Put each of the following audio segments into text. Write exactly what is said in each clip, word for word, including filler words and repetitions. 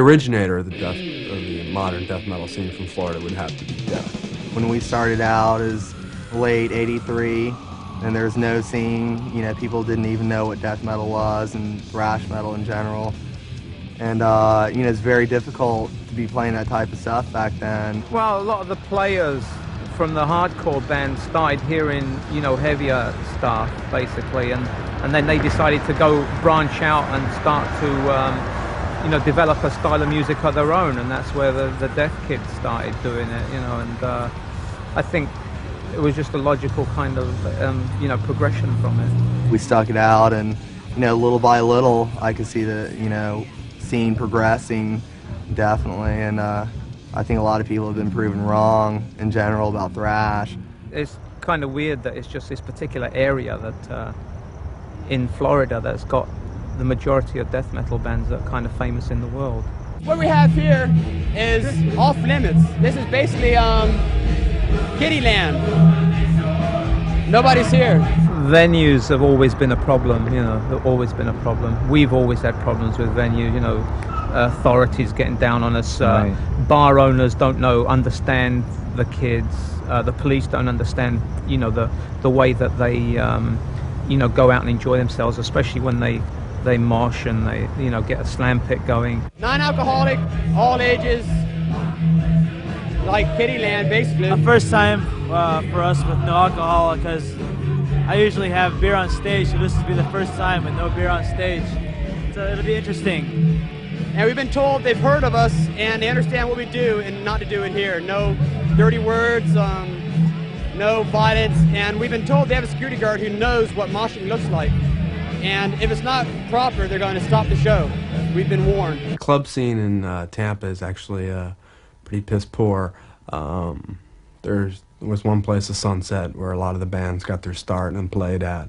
originator of the death, of the modern death metal scene from Florida would have to be Death. When we started out as late eighty-three, and there was no scene, you know, people didn't even know what death metal was and thrash metal in general. And, uh, you know, it's very difficult to be playing that type of stuff back then. Well, a lot of the players from the hardcore bands started hearing, you know, heavier stuff, basically, and, and then they decided to go branch out and start to, um, you know, develop a style of music of their own, and that's where the, the Death Kids started doing it, you know, and uh, I think it was just a logical kind of, um, you know, progression from it. We stuck it out, and, you know, little by little, I could see the, you know, scene progressing, definitely, and uh, I think a lot of people have been proven wrong in general about thrash. It's kind of weird that it's just this particular area that uh, in Florida that's got the majority of death metal bands that are kind of famous in the world. What we have here is off limits. This is basically um, kiddie land. Nobody's here. Venues have always been a problem, you know, they've always been a problem. We've always had problems with venues, you know, authorities getting down on us, uh, right. Bar owners don't know, understand the kids, uh, the police don't understand, you know, the, the way that they, um, you know, go out and enjoy themselves, especially when they, they mosh and they, you know, get a slam pit going. Non-alcoholic, all ages, like kiddie land, basically. A first time uh, for us with no alcohol, because I usually have beer on stage, so this will be the first time with no beer on stage. So it'll be interesting. And we've been told they've heard of us and they understand what we do and not to do it here. No dirty words, um, no violence, and we've been told they have a security guard who knows what moshing looks like. And if it's not proper, they're going to stop the show. We've been warned. The club scene in uh, Tampa is actually uh, pretty piss poor. Um, there's There was one place, the Sunset, where a lot of the bands got their start and played at,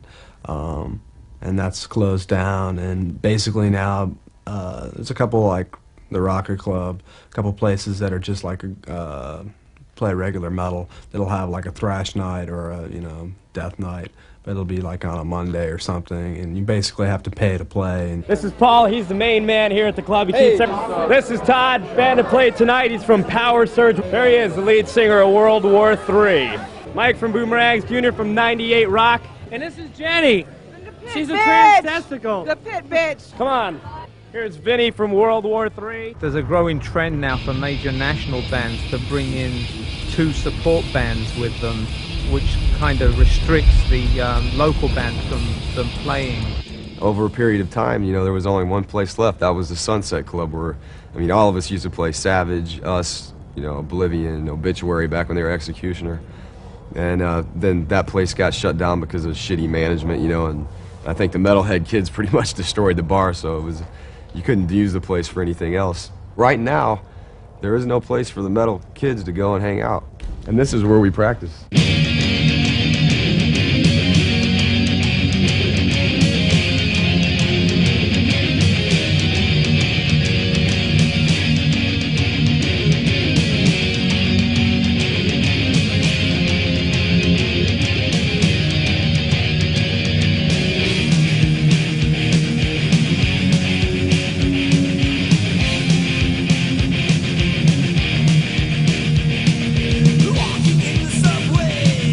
um, and that's closed down. And basically now uh, there's a couple like the Rocker Club, a couple places that are just like a, uh, play regular metal. That'll have like a thrash night or a you know death night, but it'll be like on a Monday or something, and you basically have to pay to play. And this is Paul. He's the main man here at the club. He hey. This is Todd. Band to play tonight. He's from Power Surge. There he is, the lead singer of World War Three. Mike from Boomerangs, Junior from ninety-eight Rock. And this is Jenny. She's a bitch. trans-testicle. The pit bitch. Come on. Here's Vinny from World War Three. There's a growing trend now for major national bands to bring in two support bands with them, which kind of restricts the um, local bands from them playing. Over a period of time, you know, there was only one place left. That was the Sunset Club, where, I mean, all of us used to play Savage, us, you know, Oblivion, Obituary back when they were Executioner. And uh, then that place got shut down because of shitty management, you know, and I think the metalhead kids pretty much destroyed the bar, so it was, you couldn't use the place for anything else. Right now, there is no place for the metal kids to go and hang out. And this is where we practice. Walking in the subway.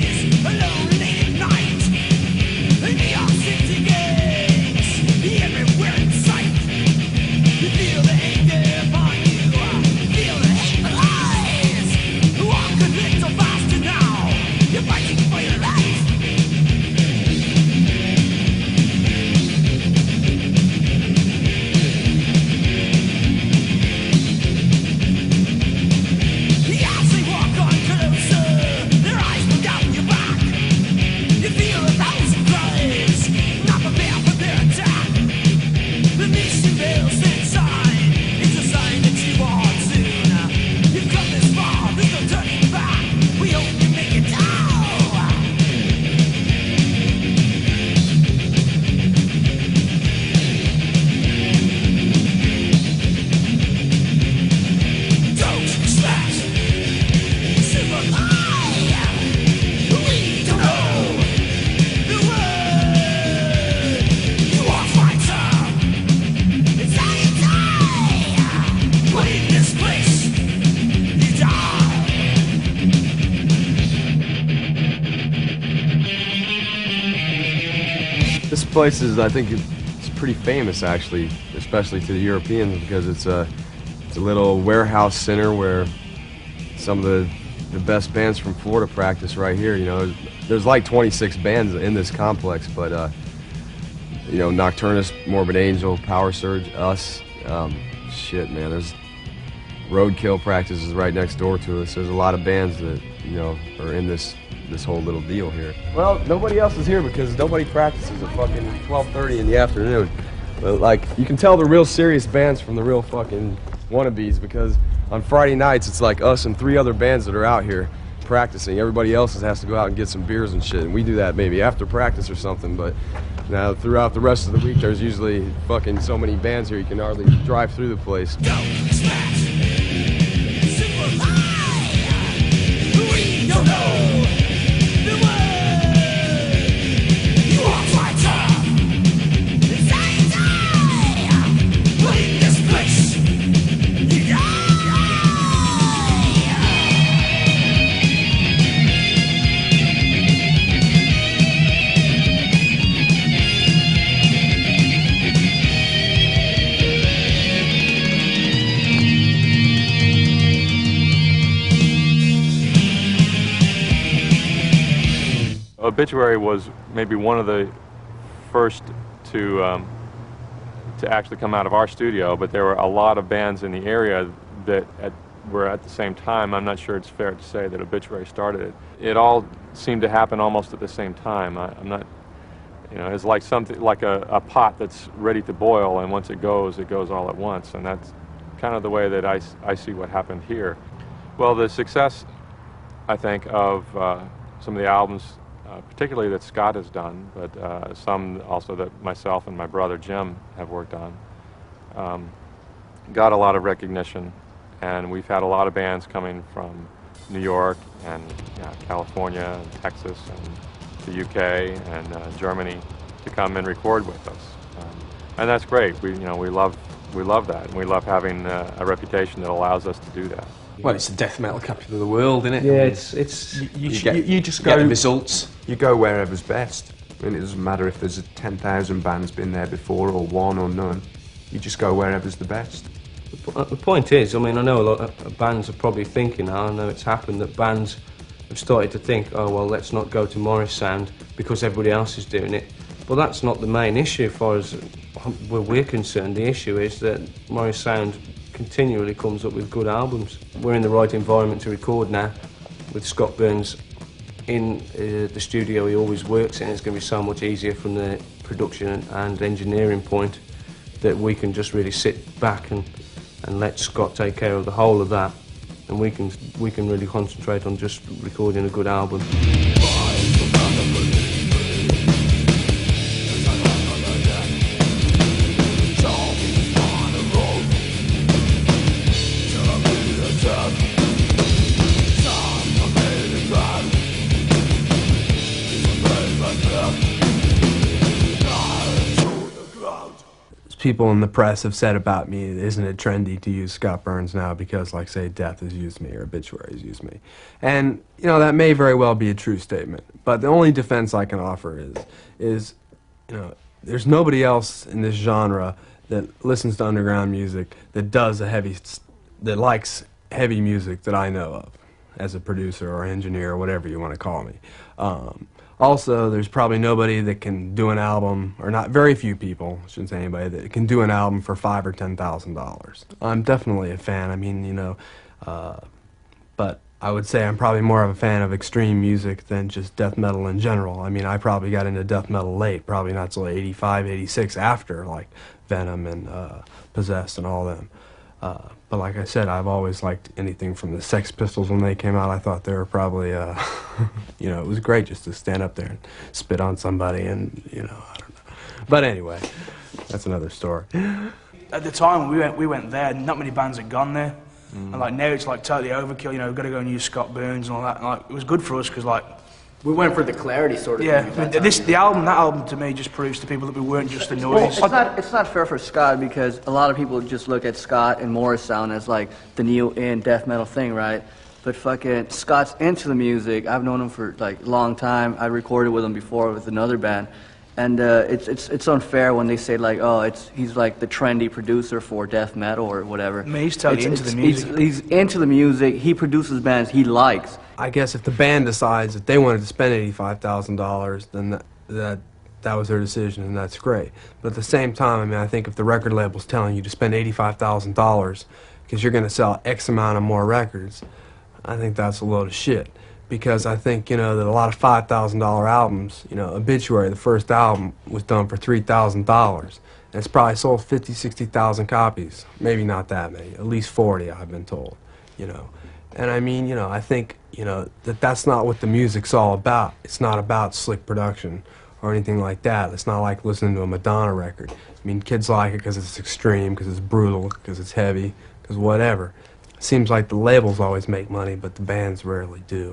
place is, I think, it's pretty famous actually, especially to the Europeans, because it's a it's a little warehouse center where some of the the best bands from Florida practice right here. You know, there's like twenty-six bands in this complex, but uh, you know, Nocturnus, Morbid Angel, Power Surge, us, um, shit, man. There's Roadkill practices right next door to us. There's a lot of bands that, you know, are in this this whole little deal here. Well, nobody else is here because nobody practices at fucking twelve thirty in the afternoon. But like, you can tell the real serious bands from the real fucking wannabes, because on Friday nights it's like us and three other bands that are out here practicing. Everybody else has to go out and get some beers and shit, and we do that maybe after practice or something. But now throughout the rest of the week there's usually fucking so many bands here you can hardly drive through the place. Go, smash. We don't know the way. You are fighter. Inside die. But in this place, you die. Obituary was maybe one of the first to um, to actually come out of our studio, but there were a lot of bands in the area that at, were at the same time. I'm not sure it's fair to say that Obituary started it. It all seemed to happen almost at the same time. I, I'm not, you know, it's like something like a, a pot that's ready to boil, and once it goes, it goes all at once, and that's kind of the way that I, I see what happened here. Well, the success, I think, of uh, some of the albums, Uh, particularly that Scott has done, but uh, some also that myself and my brother Jim have worked on, um, got a lot of recognition, and we've had a lot of bands coming from New York and you know, California and Texas and the U K and uh, Germany to come and record with us, um, and that's great. We you know we love we love that, and we love having uh, a reputation that allows us to do that. Well, it's the death metal capital of the world, isn't it? Yeah, I mean, it's it's you, you, you, get, you, you just you go get the results. You go wherever's best. I mean, it doesn't matter if there's a ten thousand bands been there before or one or none. You just go wherever's the best. The, the point is, I mean, I know a lot of bands are probably thinking now. I know it's happened that bands have started to think, oh well, let's not go to Morris Sound because everybody else is doing it. Well, that's not the main issue as far as where we're concerned. The issue is that Morris Sound continually comes up with good albums. We're in the right environment to record now, with Scott Burns in uh, the studio he always works in. It's going to be so much easier from the production and engineering point that we can just really sit back and, and let Scott take care of the whole of that, and we can, we can really concentrate on just recording a good album. People in the press have said about me, isn't it trendy to use Scott Burns now because, like, say, Death has used me or Obituary has used me. And, you know, that may very well be a true statement. But the only defense I can offer is, is, you know, there's nobody else in this genre that listens to underground music that does a heavy, that likes heavy music that I know of as a producer or engineer or whatever you want to call me. Um, Also, there's probably nobody that can do an album, or not very few people, I shouldn't say anybody, that can do an album for five or ten thousand dollars. I'm definitely a fan. I mean, you know, uh, but I would say I'm probably more of a fan of extreme music than just death metal in general. I mean, I probably got into death metal late, probably not till eighty-five, eighty-six, after like Venom and uh, Possessed and all them. Uh, but like I said, I've always liked anything from the Sex Pistols when they came out. I thought they were probably, uh, you know, it was great just to stand up there and spit on somebody and, you know, I don't know. But anyway, that's another story. At the time we went, we went there, not many bands had gone there. Mm. And like now it's like totally overkill, you know, we've got to go and use Scott Burns and all that. And, like, it was good for us because like, we went for the clarity sort of yeah, thing. Yeah, this, the album, that album to me just proves to people that we weren't just a noise. Well, it's not, it's not fair for Scott because a lot of people just look at Scott and Morris Sound as like the new in death metal thing, right? But fucking Scott's into the music. I've known him for like a long time. I recorded with him before with another band. And uh, it's it's it's unfair when they say like, oh, it's he's like the trendy producer for death metal or whatever. I mean, he's totally It's- into the it's- music. He's, he's into the music. He produces bands he likes. I guess if the band decides that they wanted to spend eighty-five thousand dollars, then that, that that was their decision, and that's great. But at the same time, I mean, I think if the record label's telling you to spend eighty-five thousand dollars because you're going to sell X amount of more records, I think that's a load of shit. Because I think, you know, that a lot of five thousand dollar albums, you know, Obituary, the first album, was done for three thousand dollars. And it's probably sold fifty, sixty thousand copies. Maybe not that many, at least forty, I've been told, you know. And I mean, you know, I think, you know, that that's not what the music's all about. It's not about slick production or anything like that. It's not like listening to a Madonna record. I mean, kids like it because it's extreme, because it's brutal, because it's heavy, because whatever. It seems like the labels always make money, but the bands rarely do.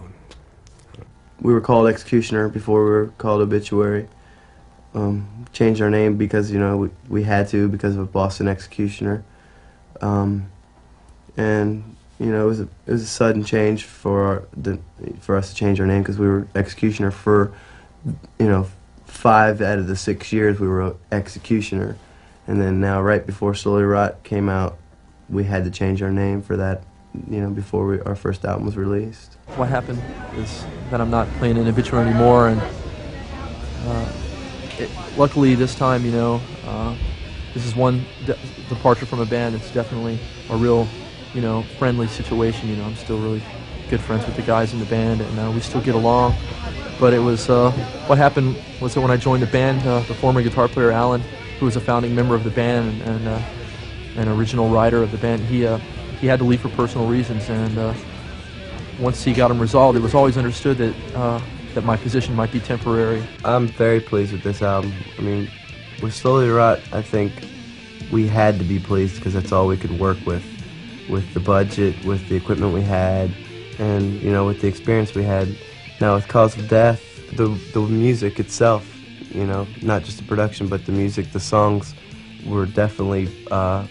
We were called Executioner before we were called Obituary. Um, changed our name because, you know, we, we had to because of Boston Executioner. Um, and, you know, it was a, it was a sudden change for our, the, for us to change our name because we were Executioner for, you know, five out of the six years we were Executioner. And then now right before Slowly Rot came out, we had to change our name for that, you know, before we, our first album was released. What happened is that I'm not playing in Obituary anymore, and uh, it, luckily this time, you know, uh, this is one de departure from a band. It's definitely a real, you know, friendly situation. You know, I'm still really good friends with the guys in the band, and uh, we still get along. But it was, uh, what happened was that when I joined the band, uh, the former guitar player Alan, who was a founding member of the band and, and uh, an original writer of the band, he uh, he had to leave for personal reasons, and uh, once he got them resolved, it was always understood that uh, that my position might be temporary. I'm very pleased with this album. I mean, with Slowly Rot, I think we had to be pleased because that's all we could work with, with the budget, with the equipment we had, and, you know, with the experience we had. Now with Cause of Death, the the music itself, you know, not just the production, but the music, the songs were definitely. Uh,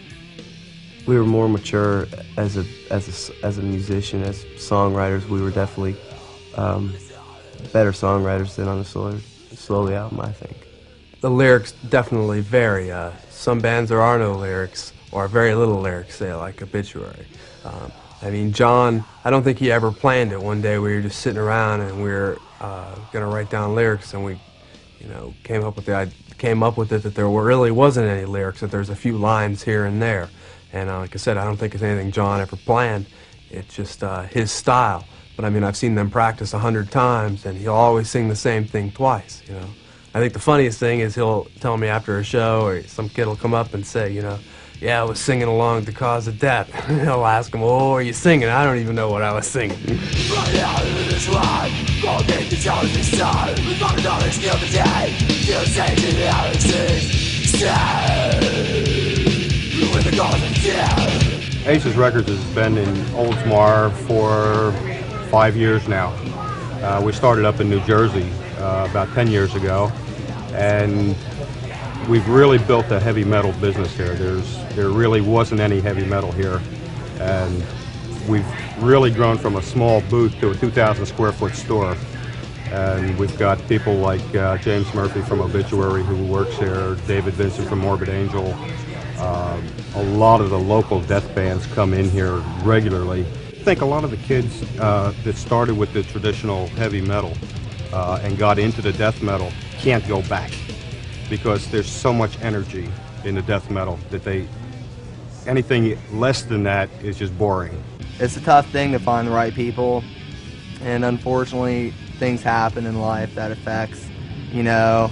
We were more mature as a as a as a musician, as songwriters. We were definitely um, better songwriters than on the Slowly, Slowly album, I think. The lyrics definitely vary. Uh, some bands there are no lyrics, or very little lyrics, say like Obituary. Um, I mean, John, I don't think he ever planned it. One day we were just sitting around and we were uh, gonna write down lyrics, and we, you know, came up with the came up with it that there really wasn't any lyrics. That there's a few lines here and there. And uh, like I said, I don't think it's anything John ever planned. It's just uh, his style. But I mean, I've seen them practice a hundred times, and he'll always sing the same thing twice, you know. I think the funniest thing is he'll tell me after a show, or some kid will come up and say, you know, yeah, I was singing along to Cause of Death. He'll ask him, well, what were you singing? I don't even know what I was singing. Right out of this line, won't get the tone this time. My knowledge kill the day. You say to the Alex's stay. With the cause of death. Aces Records has been in Oldsmar for five years now. Uh, we started up in New Jersey uh, about ten years ago, and we've really built a heavy metal business here. There's, there really wasn't any heavy metal here, and we've really grown from a small booth to a two thousand square foot store. And we've got people like uh, James Murphy from Obituary who works here, David Vincent from Morbid Angel. Uh, a lot of the local death bands come in here regularly. I think a lot of the kids uh, that started with the traditional heavy metal uh, and got into the death metal can't go back because there's so much energy in the death metal that they, anything less than that is just boring. It's a tough thing to find the right people, and unfortunately things happen in life that affects, you know,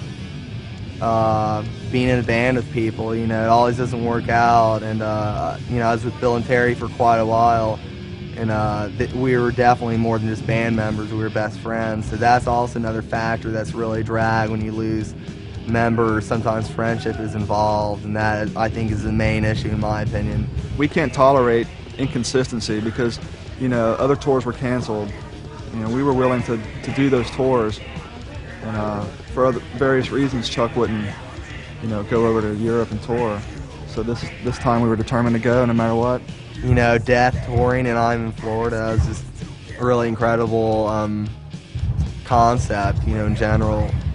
uh, being in a band with people. You know, it always doesn't work out, and uh, you know, I was with Bill and Terry for quite a while, and uh, th we were definitely more than just band members. We were best friends, so that's also another factor that's really a drag when you lose members. Sometimes friendship is involved, and that, I think, is the main issue in my opinion. We can't tolerate inconsistency because, you know, other tours were canceled. You know, we were willing to, to do those tours, and uh, for other, various reasons, Chuck wouldn't, you know, go over to Europe and tour. So this this time we were determined to go no matter what. You know, Death touring and I'm in Florida is just a really incredible um, concept, you know, in general.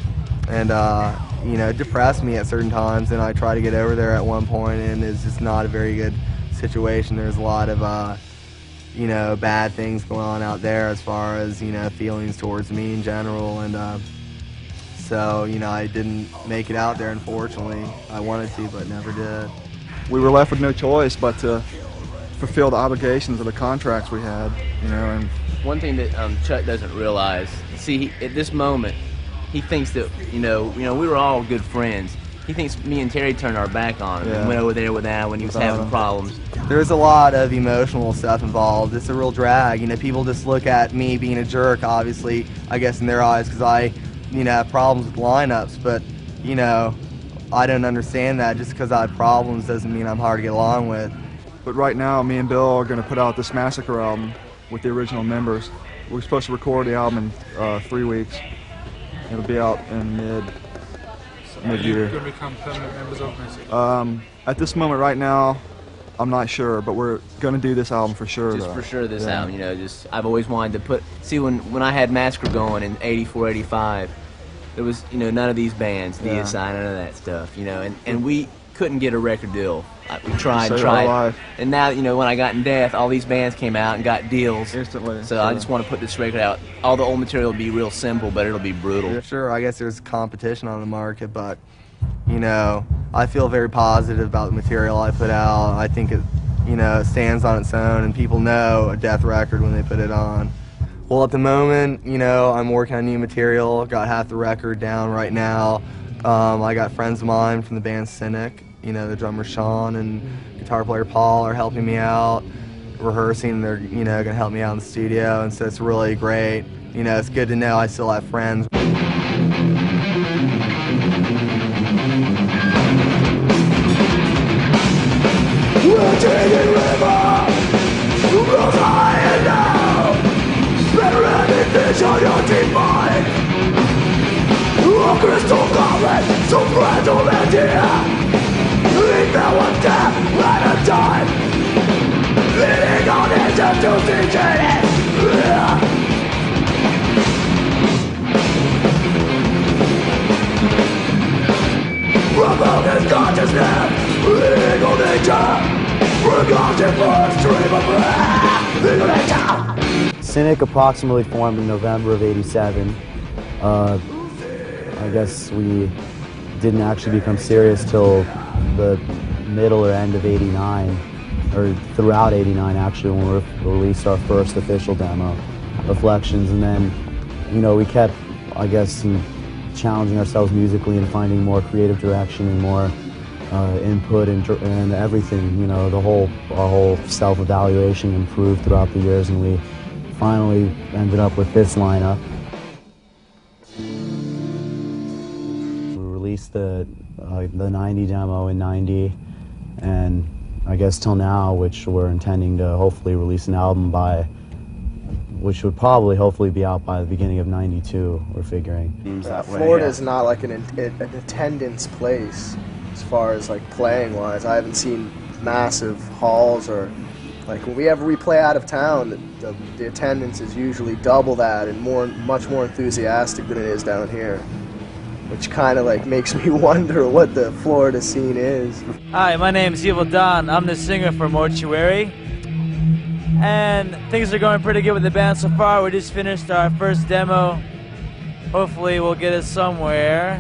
and uh, you know, it depressed me at certain times. And I tried to get over there at one point, and it's just not a very good situation. There's a lot of uh, you know, bad things going on out there as far as, you know, feelings towards me in general, and uh, so, you know, I didn't make it out there, unfortunately. I wanted to, but never did. We were left with no choice but to fulfill the obligations of the contracts we had, you know. And one thing that um, Chuck doesn't realize, see, he, at this moment, he thinks that, you know, you know, we were all good friends. He thinks me and Terry turned our back on him Yeah. and went over there with Al when he was Without having him. problems. There's a lot of emotional stuff involved. It's a real drag. You know, people just look at me being a jerk, obviously, I guess, in their eyes, because I, you know, have problems with lineups. But, you know, I don't understand that. Just because I have problems doesn't mean I'm hard to get along with. But right now, me and Bill are going to put out this Massacre album with the original members. We're supposed to record the album in uh, three weeks. It'll be out in mid. mid-year. Are you going to become permanent members of Massacre? Um, at this moment right now, I'm not sure, but we're going to do this album for sure. Just though. for sure this Yeah. album, you know, just, I've always wanted to put, see, when, when I had Massacre going in eighty-four, eighty-five, there was, you know, none of these bands, D S I, Yeah. none of that stuff, you know, and, and we couldn't get a record deal. Uh, We tried, Saved tried. our life. And now, you know, when I got in Death, all these bands came out and got deals. Instantly. So I just want to put this record out. All the old material will be real simple, but it'll be brutal. Yeah, sure, I guess there's competition on the market, but, you know, I feel very positive about the material I put out. I think it, you know, stands on its own, and people know a Death record when they put it on. Well, at the moment, you know, I'm working on new material. Got half the record down right now. Um, I got friends of mine from the band Cynic. You know, the drummer Sean and guitar player Paul are helping me out, rehearsing. They're, you know, gonna help me out in the studio, and so it's really great. You know, it's good to know I still have friends. We're taking river, rules high and down. Better having fish on your deep mind. A crystal goblet, so fragile and dear. Leave that one death at a time. Leaning on into to decay. Provoke his consciousness, legal nature. Forgotten first dream of breath, legal nature. Cynic approximately formed in November of eighty-seven. Uh, I guess we didn't actually become serious till the middle or end of eighty-nine, or throughout eighty-nine actually, when we released our first official demo, Reflections, and then, you know, we kept, I guess, challenging ourselves musically and finding more creative direction and more uh, input and, and everything, you know, the whole, our whole self-evaluation improved throughout the years, and we finally ended up with this lineup. We released the, uh, the ninety demo in ninety, and I guess till now, which we're intending to hopefully release an album by, which would probably hopefully be out by the beginning of ninety-two, we're figuring. Florida is not like an, an attendance place as far as like playing wise. I haven't seen massive halls, or like when we ever we play out of town, the, the, the attendance is usually double that and more, much more enthusiastic than it is down here, which kind of like makes me wonder what the Florida scene is. Hi, my name is Evil Don. I'm the singer for Mortuary. And things are going pretty good with the band so far. We just finished our first demo. Hopefully we'll get us somewhere.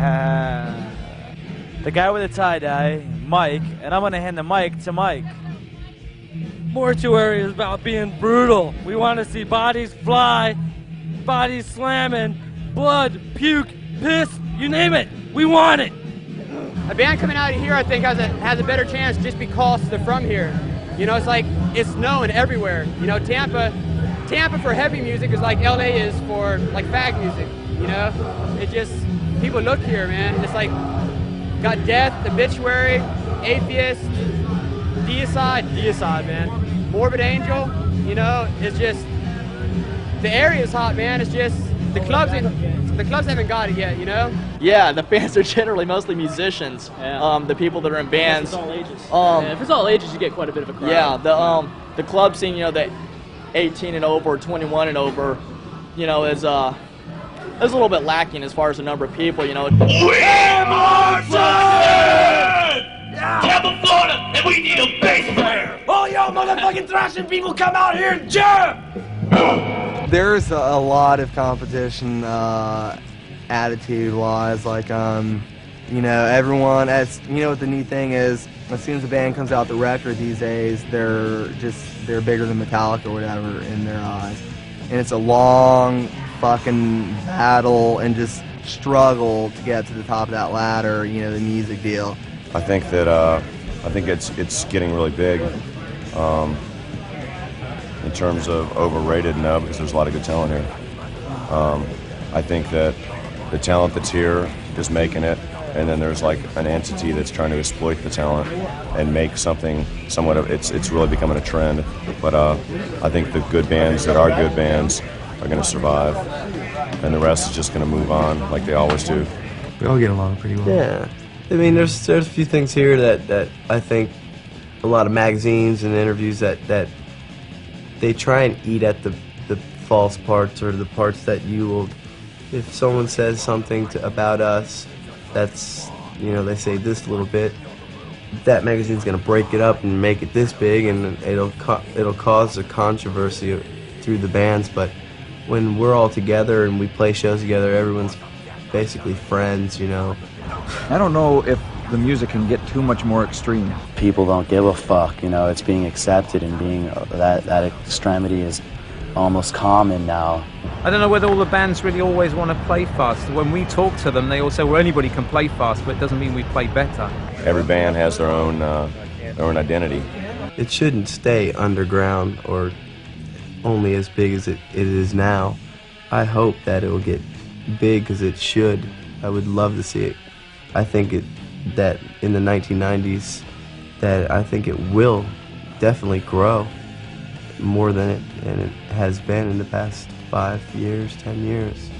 The guy with the tie-dye, Mike, and I'm gonna hand the mic to Mike. Mortuary is about being brutal. We want to see bodies fly, bodies slamming, blood, puke, piss, you name it. We want it. A band coming out of here, I think, has a has a better chance just because they're from here. You know, it's like it's known everywhere. You know, Tampa, Tampa for heavy music is like L A is for like fag music. You know, it just people look here, man. It's like got Death, Obituary, Atheist, Deicide, Deicide, man. Morbid Angel. You know, it's just the area's hot, man. It's just the clubs in the clubs haven't got it yet. You know. Yeah, the fans are generally mostly musicians. Yeah. Um, the people that are in bands. It's all ages. Um, yeah, if it's all ages, you get quite a bit of a crowd. Yeah, the um the club scene, you know, the eighteen and over, twenty-one and over, you know, is uh it was a little bit lacking as far as the number of people, you know. We're Martin! Tampa, Florida, and we need a bass player! All y'all motherfucking thrashing people come out here and jam! There's a, a lot of competition, uh, attitude-wise. Like, um, you know, everyone. As you know, what the neat thing is, as soon as a band comes out the record these days, they're just they're bigger than Metallica or whatever in their eyes, and it's a long fucking battle and just struggle to get to the top of that ladder. You know, the music deal. I think that uh, I think it's it's getting really big. Um, in terms of overrated, no, because there's a lot of good talent here. Um, I think that the talent that's here is making it, and then there's like an entity that's trying to exploit the talent and make something somewhat of it's it's really becoming a trend. But uh, I think the good bands that are good bands are going to survive, and the rest is just going to move on like they always do. We all get along pretty well. Yeah. I mean, there's there's a few things here that, that I think a lot of magazines and interviews that, that they try and eat at the, the false parts or the parts that you will, if someone says something to, about us that's, you know, they say this little bit, that magazine's going to break it up and make it this big, and it'll, co it'll cause a controversy through the bands. But when we're all together and we play shows together, everyone's basically friends, you know. I don't know if the music can get too much more extreme. People don't give a fuck, you know, it's being accepted, and being uh, that, that extremity is almost common now. I don't know whether all the bands really always want to play fast. When we talk to them, they all say, well, anybody can play fast, but it doesn't mean we play better. Every band has their own uh, their own identity. It shouldn't stay underground or only as big as it, it is now. I hope that it will get big, because it should. I would love to see it. I think it that in the nineteen nineties, that I think it will definitely grow more than it and it has been in the past five years, ten years.